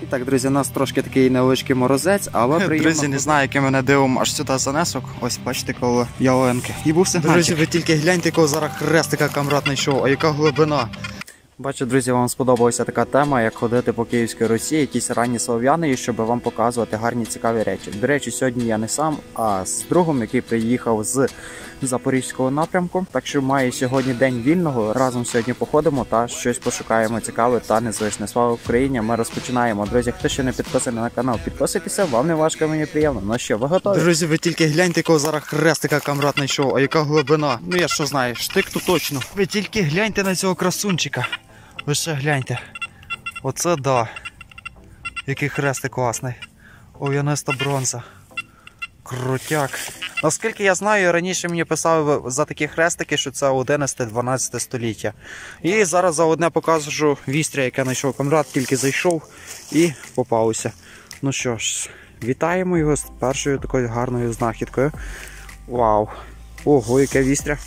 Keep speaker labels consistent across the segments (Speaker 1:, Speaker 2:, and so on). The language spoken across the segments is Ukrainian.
Speaker 1: Так, друзі, у нас трошки такий невеличкий морозець, але приємно. Друзі, не знаю, яким мене дивом аж сюди занесок. Ось, бачите, коло ялинки. І був сигнальчик. Друзі, ви тільки гляньте, коли зараз хрестика камрад знайшов, а яка глибина. Бачу, друзі, вам сподобалася така тема, як ходити по Київській Русі, якісь ранні слов'яни, і щоб вам показувати гарні цікаві речі. До речі, сьогодні я не сам, а з другом, який приїхав з Запорізького напрямку. Так що має сьогодні день вільного. Разом сьогодні походимо та щось пошукаємо цікаве та незвичне. Слава Україні! Ми розпочинаємо. Друзі, хто ще не підписаний на канал, підписуйтеся, вам не важко, мені приємно. Ну що, ви готові? Друзі, ви тільки гляньте, коли зараз хрестика камрад знайшов, а яка глибина. Ну я що знаю, штик то точно. Ви тільки гляньте на цього красунчика. Ви ще гляньте. Оце да. Який хрестик класний. Ов'яниста бронза. Крутяк. Наскільки я знаю, раніше мені писали за такі хрестики, що це 11-12 століття. І зараз заодне покажу вістря, яке знайшов камрад, тільки зайшов і попався. Ну що ж, вітаємо його з першою такою гарною знахідкою. Вау! Ого, яке вістря.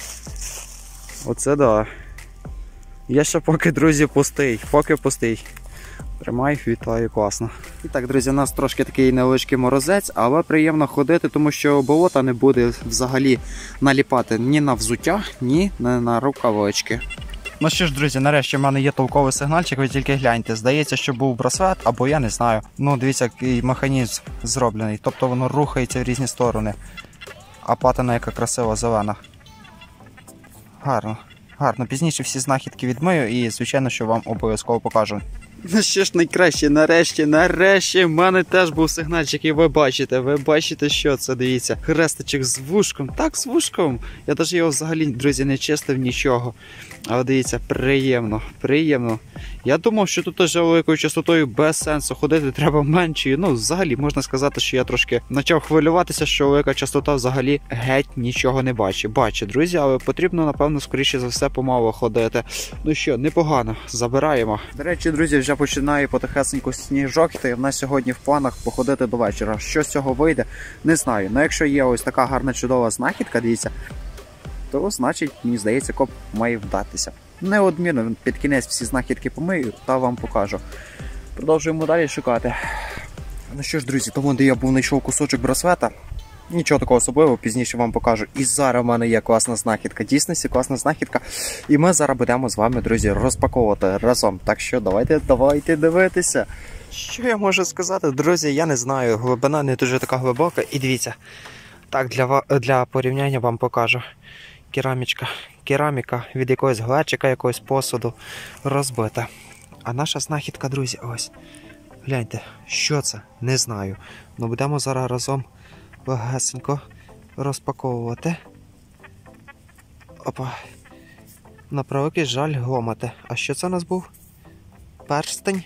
Speaker 1: Оце да. Я ще поки, друзі, пустий. Поки пустий. Тримай, вітаю, класно. І так, друзі, у нас трошки такий невеличкий морозець, але приємно ходити, тому що болота не буде взагалі наліпати ні на взуття, ні на рукавички. Ну що ж, друзі, нарешті в мене є толковий сигнальчик, ви тільки гляньте. Здається, що був браслет, або я не знаю. Ну, дивіться, який механізм зроблений. Тобто воно рухається в різні сторони. А патина яка красива, зелена. Гарно. Гарно, пізніше всі знахідки відмию і, звичайно, що вам обов'язково покажу. Ну що ж найкраще, нарешті, в мене теж був сигнальчик, і ви бачите, що це, дивіться. Хрестичок з вушком, так, з вушком. Я навіть його взагалі, друзі, не чистив нічого. Але дивіться, приємно. Я думав, що тут теж великою частотою без сенсу ходити, треба менше. Ну, взагалі, можна сказати, що я трошки почав хвилюватися, що велика частота взагалі геть нічого не бачить. Бачить, друзі, але потрібно, напевно, скоріше за все, помало ходити. Ну що, непогано, забираємо. До речі, друзі, вже починає потихесеньку сніжок, і в нас сьогодні в планах походити до вечора. Що з цього вийде, не знаю. Ну, якщо є ось така гарна, чудова знахідка, дивіться, то, значить, мені здається, коп має вдатися. Неодмінно під кінець всі знахідки помию та вам покажу. Продовжуємо далі шукати. Ну що ж, друзі, тому де я був знайшов кусочок браслета. Нічого такого особливого, пізніше вам покажу. І зараз в мене є класна знахідка. Дійсності класна знахідка. І ми зараз будемо з вами, друзі, розпаковувати разом. Так що давайте дивитися. Що я можу сказати, друзі, я не знаю. Глибина не дуже така глибока. І дивіться, так, для порівняння вам покажу. Кераміка від якогось глечика, якогось посуду розбита. А наша знахідка, друзі, ось. Гляньте, що це? Не знаю. Ну будемо зараз разом легесенько розпаковувати. Опа. На превеликий жаль гломати. А що це у нас був? Перстень?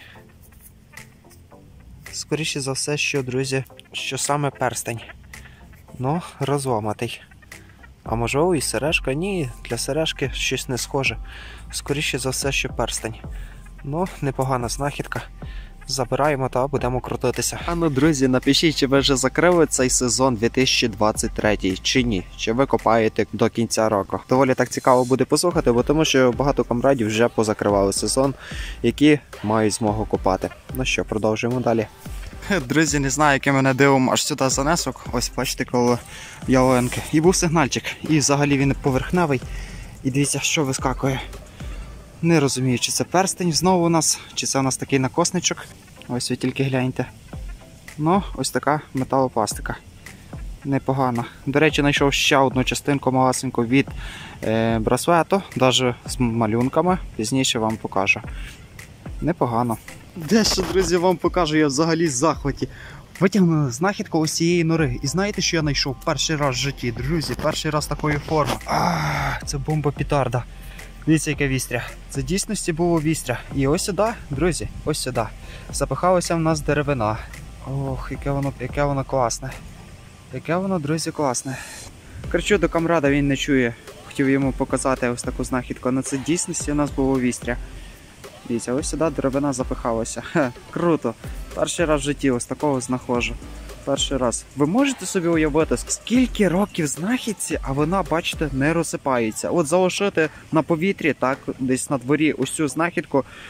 Speaker 1: Скоріше за все, що, друзі, що саме перстень. Ну, розломатий. А можливо і сережка? Ні, для сережки щось не схоже. Скоріше за все, що перстень. Ну, непогана знахідка. Забираємо та будемо крутитися. А ну, друзі, напишіть, чи ви вже закрили цей сезон 2023, чи ні? Чи ви копаєте до кінця року? Доволі так цікаво буде послухати, бо тому що багато камрадів вже позакривали сезон, які мають змогу копати. Ну що, продовжуємо далі. Друзі, не знаю, яким мене дивом аж сюди занесок. Ось, бачите, коло ялинки. І був сигнальчик. І взагалі він поверхневий. І дивіться, що вискакує. Не розумію, чи це перстень знову у нас, чи це у нас такий накосничок. Ось ви тільки гляньте. Ну, ось така металопластика. Непогано. До речі, знайшов ще одну частинку малесеньку від браслету, навіть з малюнками. Пізніше вам покажу. Непогано. Дещо, друзі, вам покажу, я взагалі в захваті. Витягнули знахідку ось цієї нори. І знаєте, що я знайшов перший раз в житті? Друзі, перший раз такої форми. Це бомба-петарда. Дивіться, яке вістря. Це в дійсності було вістря. І ось сюди, друзі, ось сюди. Запихалася в нас деревина. Ох, яке воно класне. Яке воно, друзі, класне. Кричу до камрада, він не чує. Хотів йому показати ось таку знахідку. Але це в дійсності у нас було вістря. Дивіться, ось сюди деревина запихалася. Круто. Перший раз в житті ось такого знаходжу. Перший раз. Ви можете собі уявити, скільки років знахідці, а вона, бачите, не розсипається. От залишити на повітрі, так, десь на дворі ось цю знахідку,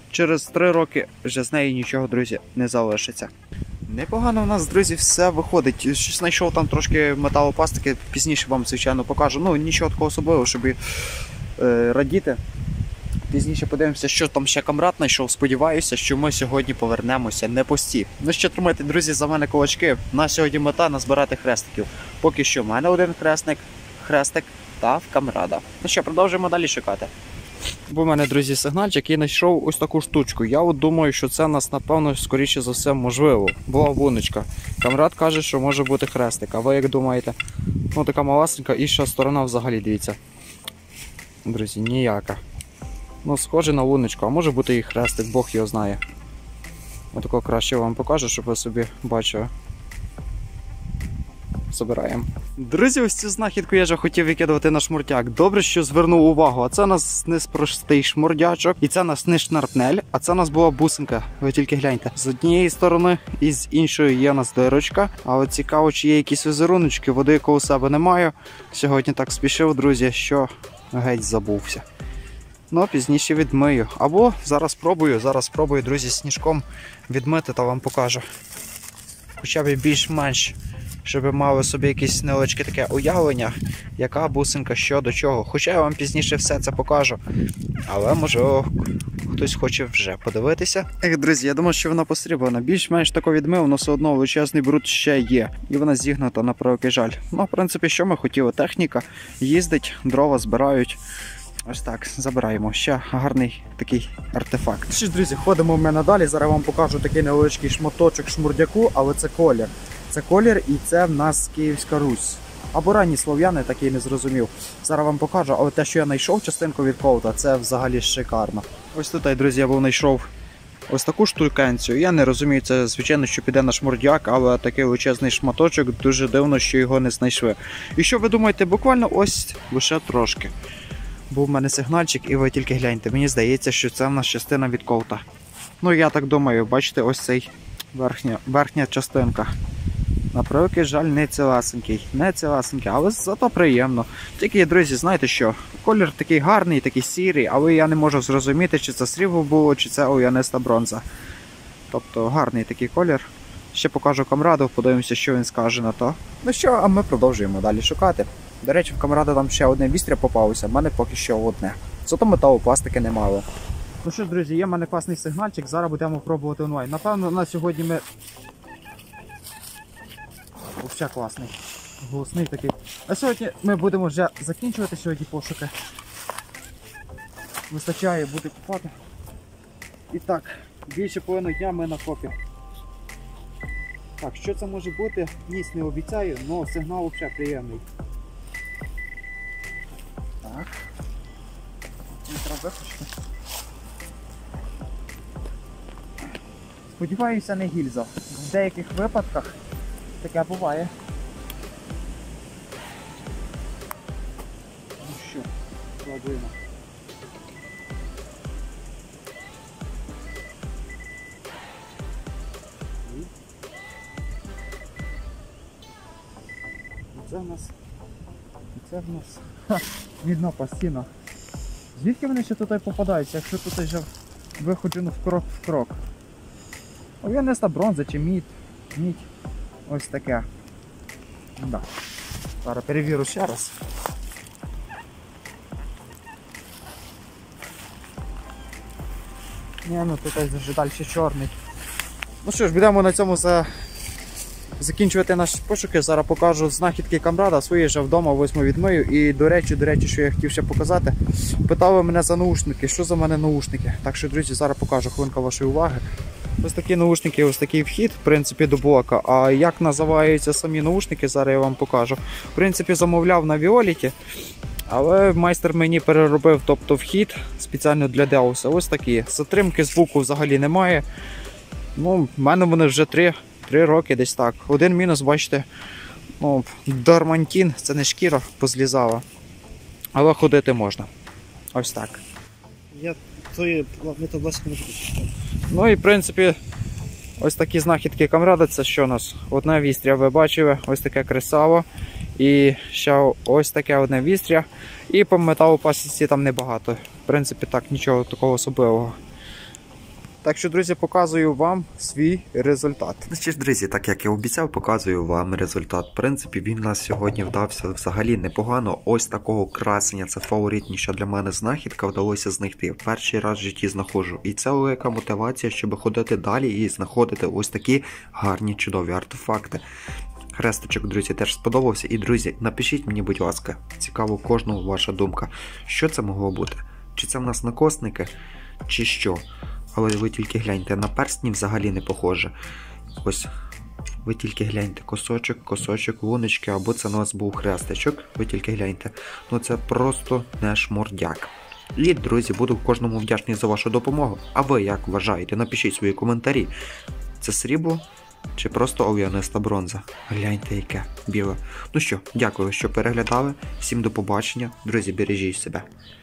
Speaker 1: через 3 роки вже з неї нічого, друзі, не залишиться. Непогано в нас, друзі, все виходить. Щось знайшов там трошки металопластики, пізніше вам, звичайно, покажу. Ну, нічого такого особливого, щоб радіти. Пізніше подивимося, що там ще камрад знайшов. Сподіваюся, що ми сьогодні повернемося не пусті. Ну що, тримайте, друзі, за мене кулачки. На сьогодні мета назбирати хрестиків. Поки що в мене один хрестик та в камрада. Ну що, продовжуємо далі шукати. Був у мене, друзі, сигнальчик і знайшов ось таку штучку. Я от думаю, що це нас, напевно, скоріше за все можливо. Була вуночка. Камрад каже, що може бути хрестик. А ви як думаєте? Ну, така маласенька, інша сторона взагалі, дивіться. Друзі, ніяка. Ну, схоже на луночку, а може бути і хрестик, Бог його знає. Отако краще вам покажу, щоб ви собі бачили. Забираємо. Друзі, ось цю знахідку я вже хотів викидувати на шмурдяк. Добре, що звернув увагу. А це у нас не простий шмурдячок, і це у нас не шнарпнель, а це у нас була бусинка. Ви тільки гляньте. З однієї сторони і з іншої є у нас дирочка. Але цікаво, чи є якісь візеруночки. Води коло себе немає. Сьогодні так спішив, друзі, що геть забувся. Ну, пізніше відмию. Або зараз спробую, друзі, сніжком відмити та вам покажу. Хоча б більш-менш, щоб мали собі якесь невеличке таке уявлення, яка бусинка, що до чого. Хоча я вам пізніше все це покажу. Але, можливо, хтось хоче вже подивитися. Друзі, я думаю, що вона постріблена. Більш-менш тако відмив, але все одно величезний бруд ще є. І вона зігнута, на превеликий жаль. Ну, в принципі, що ми хотіли? Техніка їздить, дрова збирають. Ось так, забираємо. Ще гарний такий артефакт. Що ж, друзі, ходимо в мене далі. Зараз вам покажу такий невеличкий шматочок шмурдяку, але це колір. Це колір і це в нас Київська Русь. Або ранні слов'яни, такий не зрозумів. Зараз вам покажу, але те, що я знайшов частинку від ковта, це взагалі шикарно. Ось тут, друзі, я знайшов ось таку штукенцію. Я не розумію, це звичайно, що піде на шмурдяк, але такий величезний шматочок, дуже дивно, що його не знайшли. І що ви думаєте, буквально ось лише трошки. Був в мене сигнальчик, і ви тільки гляньте. Мені здається, що це в нас частина від ковта. Ну, я так думаю, бачите, ось цей верхня частинка. На превеликий жаль, не цілесенький, але зато приємно. Тільки, друзі, знаєте що, колір такий гарний, такий сірий, але я не можу зрозуміти, чи це срібло було, чи це олов'яниста бронза. Тобто гарний такий колір. Ще покажу камраду, подивимося, що він скаже на то. Ну що, а ми продовжуємо далі шукати. До речі, в камрада там ще одне вістря попалося, в мене поки що одне. Зато металопластики немало. Ну що ж, друзі, є в мене класний сигнальчик, зараз будемо пробувати онлайн. Напевно, на сьогодні ми... Взагалі класний, голосний такий. А сьогодні ми будемо вже закінчувати сьогодні пошуки. Вистачає бути купати. І так, більше половину дня ми на копі. Так, що це може бути, ніс не обіцяю, але сигнал взагалі приємний. Так. Не треба вихочити. Сподіваюся, не гільза. В деяких випадках таке буває. Ну що, пробуємо. Це в нас відно постійно. Звідки вони ще тут попадаються, якщо тут вже виходжено в крок? Олов'яниста бронза чи мідь. Ось таке. Да. Зараз перевірю ще раз. Ні, ну тут вже далі чорний. Ну що ж, будемо на цьому закінчувати наші пошуки. Зараз покажу знахідки камрада, свої вже вдома, восьму відмию. І до речі, що я хотів ще показати, питали мене за наушники, що за мене наушники. Так що, друзі, зараз покажу, хвилинка вашої уваги. Ось такі наушники, ось такий вхід, в принципі, до блока. А як називаються самі наушники, зараз я вам покажу. В принципі, замовляв на Віоліті, але майстер мені переробив, тобто вхід спеціально для Деуса. Ось такі. Затримки звуку взагалі немає. Ну, в мене вони вже 3 роки десь так. Один мінус, бачите, ну, дармантін, це не шкіра, позлізала. Але ходити можна. Ось так.
Speaker 2: Я твої металопластики не буду.
Speaker 1: Ну і в принципі, ось такі знахідки камрада, це що у нас? Одне вістря ви бачили, ось таке кресало. І ще ось таке одне вістря. І по металопластиці там небагато. В принципі, так, нічого такого особливого. Так що, друзі, показую вам свій результат. Ну що ж, друзі, так як я обіцяв, показую вам результат. В принципі, він у нас сьогодні вдався взагалі непогано. Ось такого красення, це фаворитніша для мене знахідка, вдалося знайти. Перший раз в житті знаходжу. І це велика мотивація, щоб ходити далі і знаходити ось такі гарні, чудові артефакти. Хрестичок, друзі, теж сподобався. І, друзі, напишіть мені, будь ласка, цікаво кожного ваша думка. Що це могло бути? Чи це в нас накосники, чи що? Але ви тільки гляньте, на перстні взагалі не похоже. Ось, ви тільки гляньте, косочок, луночки, або це у нас був хрестичок. Ви тільки гляньте. Ну це просто не шмордяк. І, друзі, буду кожному вдячний за вашу допомогу. А ви як вважаєте? Напишіть свої коментарі. Це срібло? Чи просто оліаниста бронза? Гляньте, яке біле. Ну що, дякую, що переглядали. Всім до побачення. Друзі, бережіть себе.